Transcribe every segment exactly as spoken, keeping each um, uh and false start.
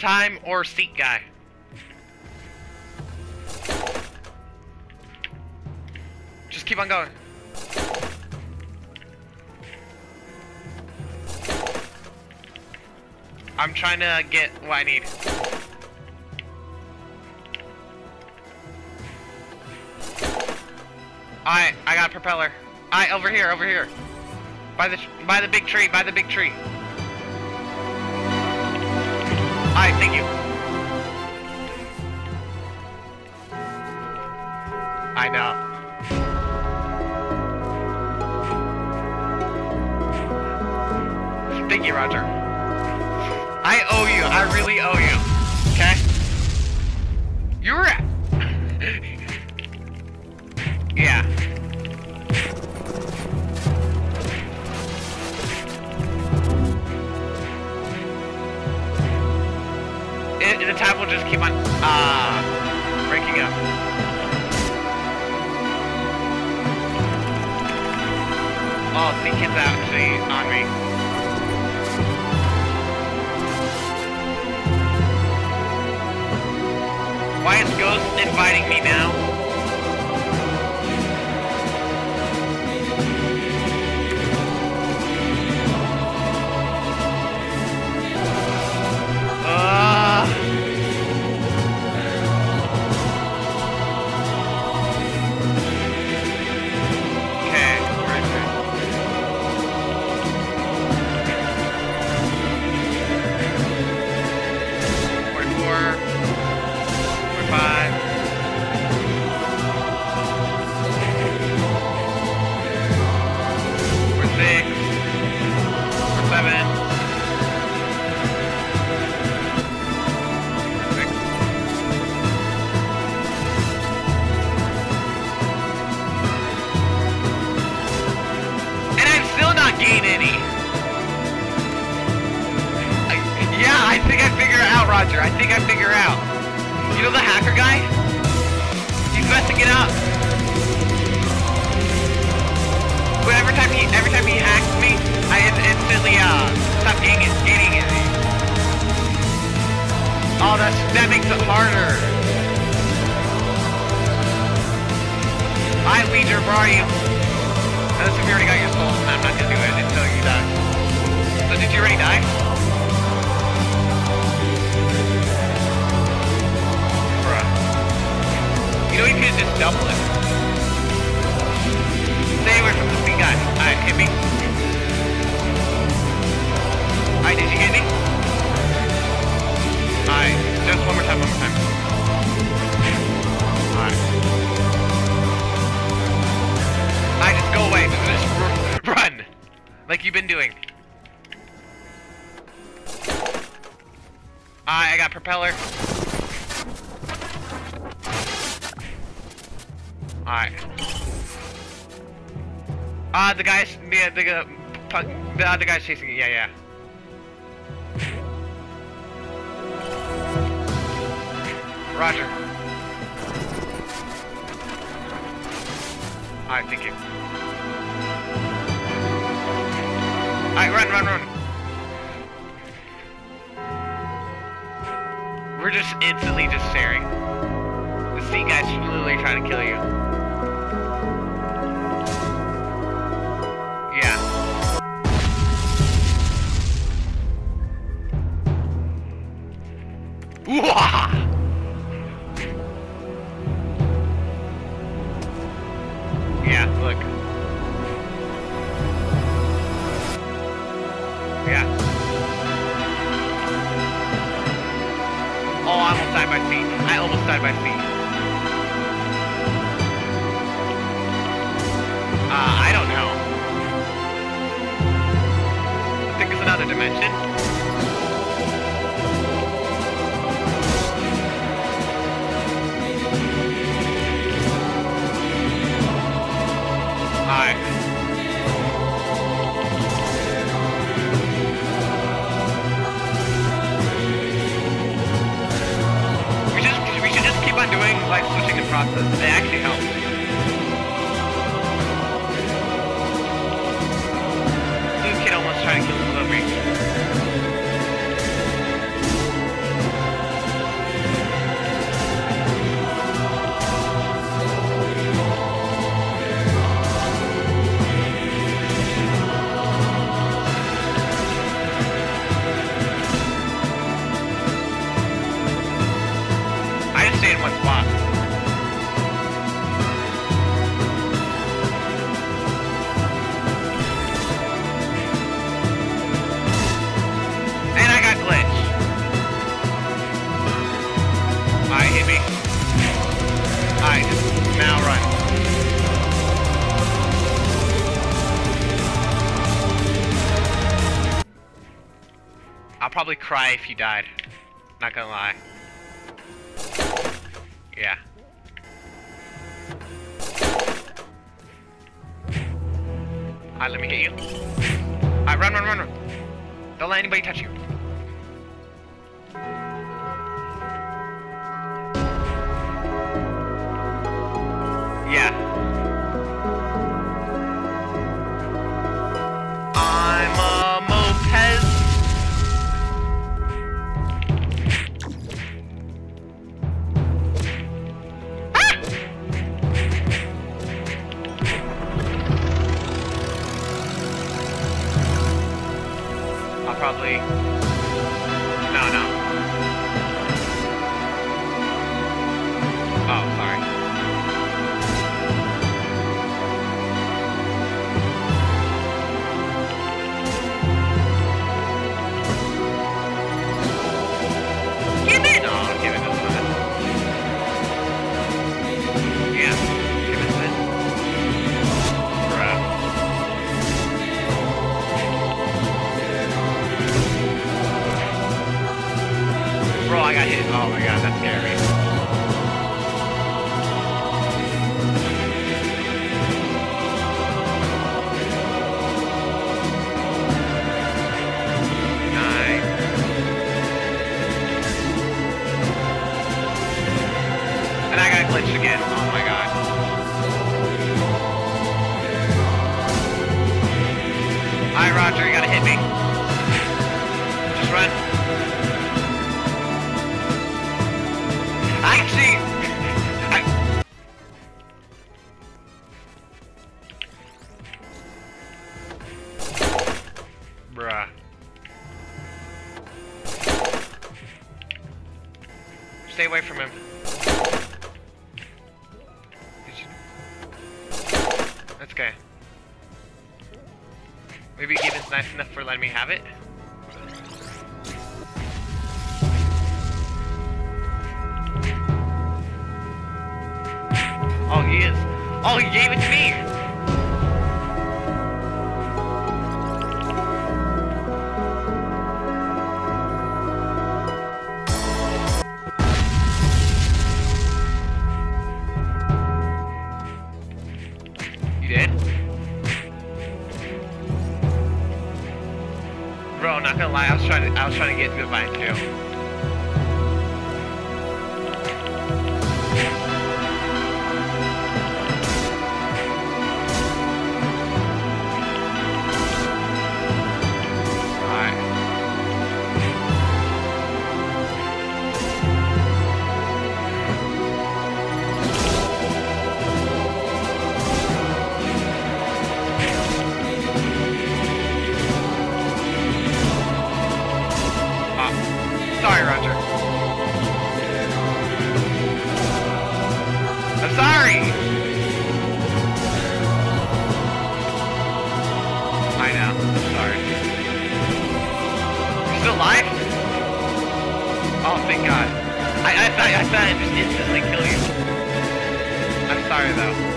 time or seat guy. Just keep on going. I'm trying to get what I need. Alright, I got a propeller. Alright, over here, over here. By the by the big tree, by the big tree. Alright, thank you. I know. Thank you, Roger. I owe you. I really owe you. Okay? You were at... yeah. It, the tab will just keep on, uh, breaking up. Oh, the kid's actually on me. Why is Ghost inviting me now? Uh. Okay, right there. forty-four. Five. Or six. Or seven. Or six. And I'm still not gaining any. I, yeah, I think I figure it out, Roger. I think I figure it out. You know the hacker guy? He's messing it up. But every time he every time he hacks me, I instantly uh stop gaining gaining it. Oh, that's that makes it harder. Alright, Leader, where are you? Unless if you already got your souls, and I'm not gonna do it until you die. So did you already die? You know, you could just double it. Stay away from the big guy. Alright, hit me. Alright, did you hit me? Alright, just one more time, one more time. Alright. Alright, just go away. Just run. Like you've been doing. Alright, I got propeller. Alright. Ah, uh, the guy's yeah, the uh, the other guy's chasing you. Yeah, yeah. Roger. Alright, thank you. Alright, run, run, run. We're just instantly just staring. The sea guy's literally trying to kill you. Yeah. Wah! Yeah, look. Yeah. Oh, I almost died by feet. I almost died by feet. Uh, I don't know. I think it's another dimension. Alright. We just we should just keep on doing like switching the process. It actually helps. This kid almost trying to kill me. stay in one spot. And I got glitched. Alright, hit me. Alright, just now run. I'll probably cry if you died. Not gonna lie. Yeah. Alright, let me hit you. Alright, run, run, run, run. Don't let anybody touch you. Yeah. I'm a moped. Probably. No, no. Oh, sorry. Give it! Oh, give it this one. Yeah. Give it this. Bruh. Bro, I got hit. Oh my god, that's scary. Nine. And I got glitched again. Oh my god. Alright, Roger, you gotta hit me. Just run. Actually, I... Bruh. Stay away from him. That's okay. Maybe Gaben's nice enough for letting me have it. Oh, he is. Oh, he gave it to me! You did? Bro, not gonna lie, I was trying to I was trying to get to mine too. Sorry, Roger. I'm sorry! I know. I'm sorry. You're still alive? Oh, thank God. I, I thought I thought I'd just instantly kill you. I'm sorry, though.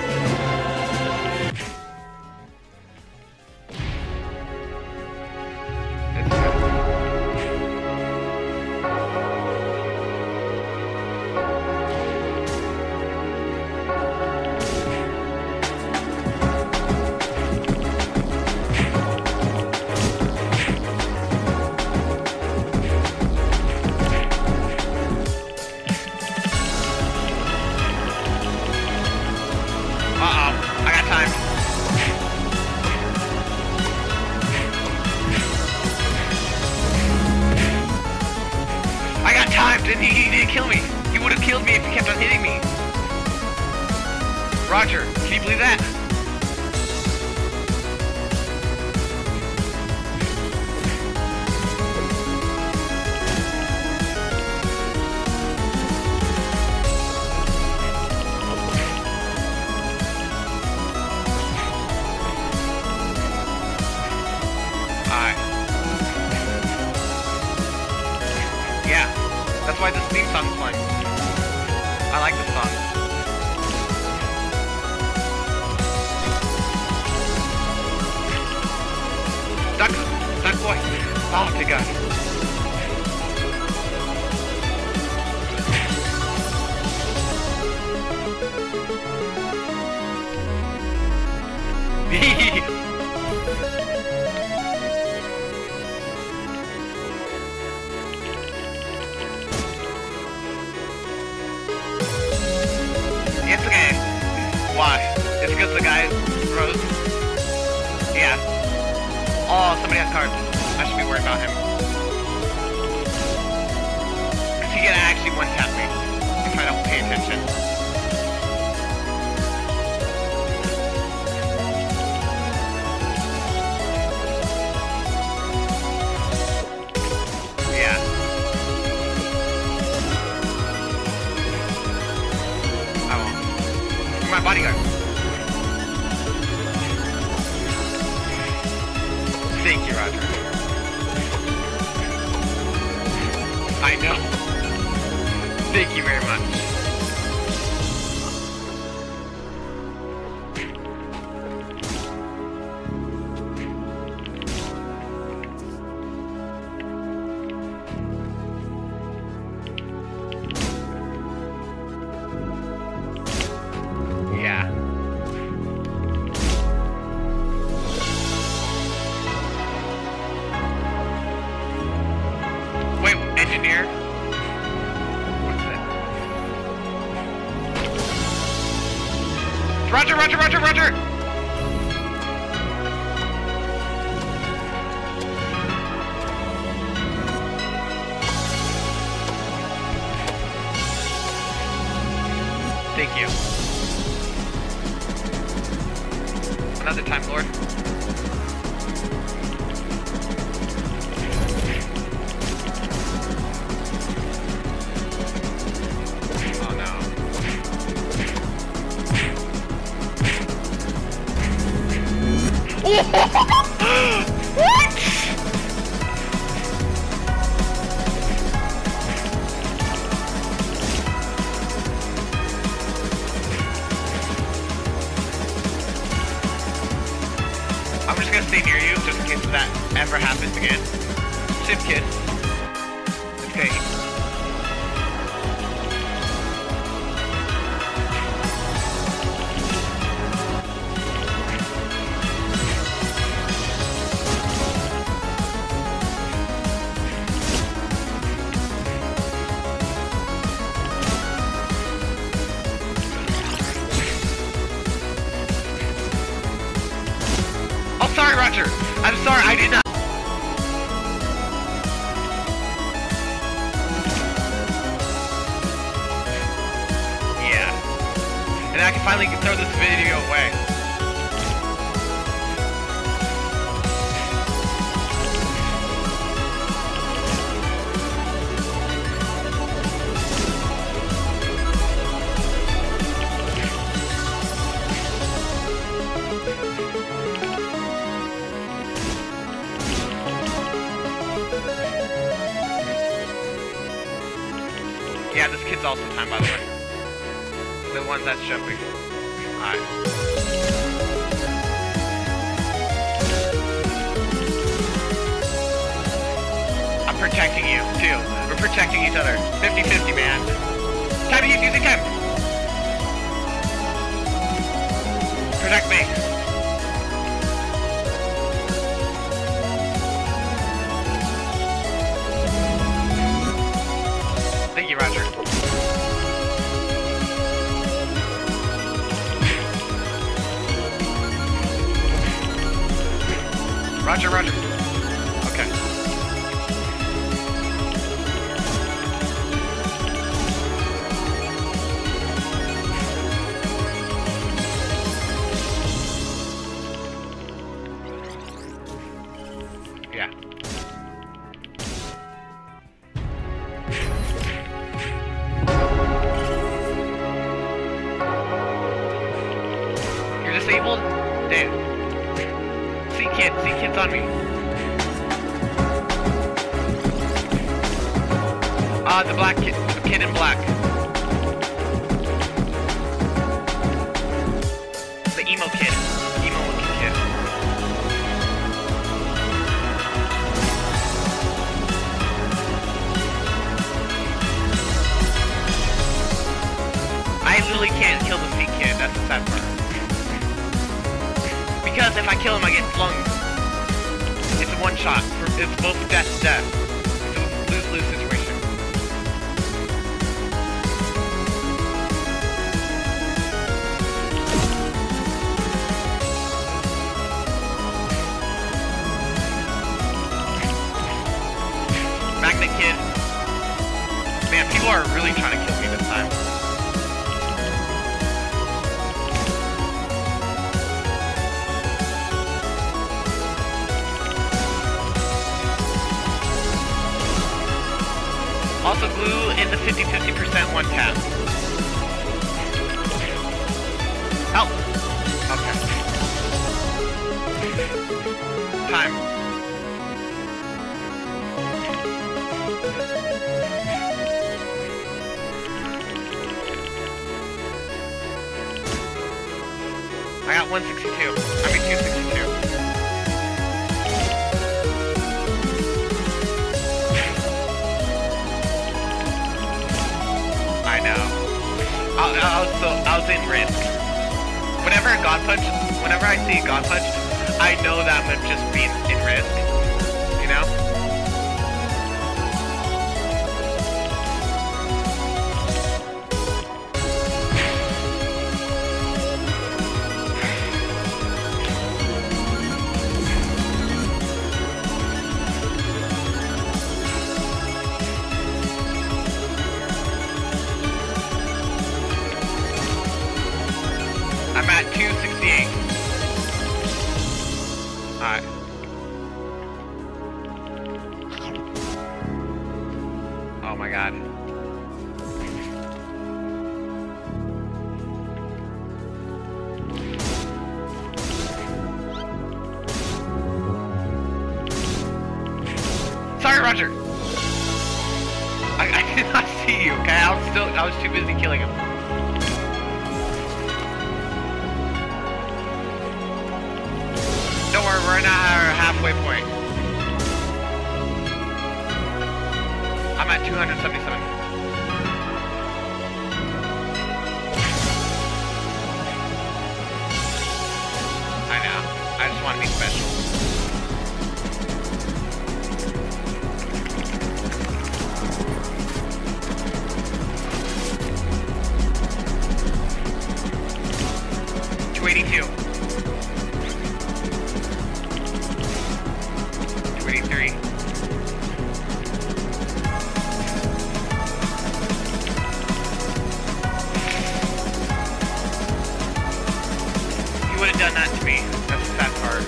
Didn't he? He didn't kill me. He would have killed me if he kept on hitting me. Roger, can you believe that? thank God. It's okay. Why? It's because the guy rose? Yeah. Oh, somebody has cards. I should be worried about him. Because he can actually one-tap me if I don't pay attention. Yeah. I won't. You're my bodyguard. Thank you, Roger. I know. Thank you very much. Yeah. Wait, engineer? What's that? Roger, Roger, Roger, Roger! Thank you. Another time, Lord. Oh no. What? I'm just gonna stay near you just in case that ever happens again. Ship kid. Okay. Oh, sorry, Roger. I'm sorry, I did not. Yeah. And I can finally throw this video away. Yeah, this kid's also time, by the way. The one that's jumping. Alright. I'm protecting you, too. We're protecting each other. fifty fifty, man. Time to use using time. Protect me. Thank you, Roger. Roger, Roger. Okay. Yeah. You're disabled? Damn. See kid, see kids on me. Ah, uh, the black kid, the kid in black. The emo kid, emo looking kid. literally can't kill the Sea Kid. That's the sad part. Because if I kill him, I get flung. It's a one shot. It's both death to death. It's a lose-lose situation. Magnet Kid. Man, people are really trying to kill me this time. Also, glue is a fifty fifty percent one tap. Help! Okay. Time. I got one sixty-two. I mean two sixty-two. I know. I, I was so I was in risk. Whenever a God Punch, whenever I see a God Punch, I know that I'm just being in risk. You know? I'm at two sixty-eight. Alright. Oh my god. Sorry, Roger. I, I did not see you, okay? I was still I was too busy killing him. Don't worry, we're at our halfway point. I'm at two hundred seventy-seven. I know. I just want to be special. two eighty-two. twenty-three. You would have done that to me. That's the sad part.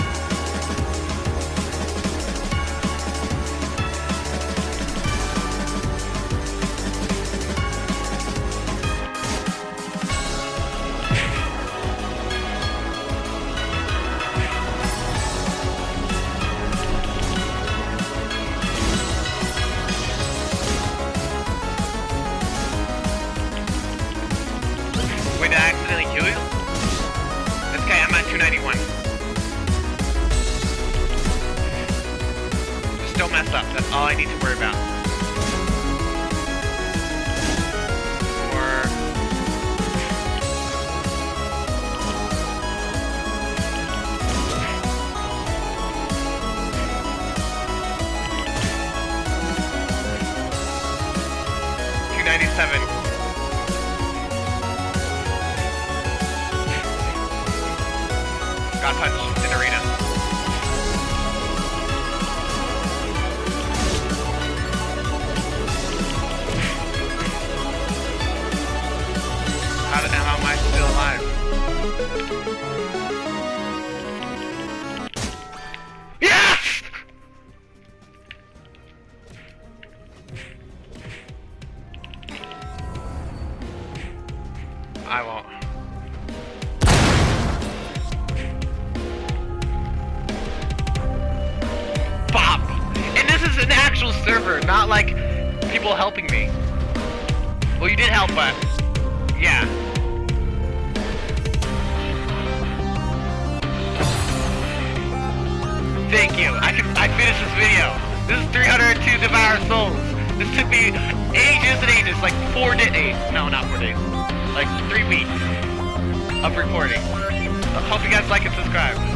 Wait, did I accidentally kill you? That's okay, I'm at two ninety-one. Just don't mess up, that's all I need to worry about. Or... two ninety-seven. God Punch in arena. How, the, how am I still alive? Yes! I won't. Bop! And this is an actual server, not like people helping me. Well, you did help, but yeah. Thank you. I can I finished this video. This is three hundred two Devour Souls. This took me ages and ages, like four days. No, not four days. Like three weeks of recording. I hope you guys like and subscribe.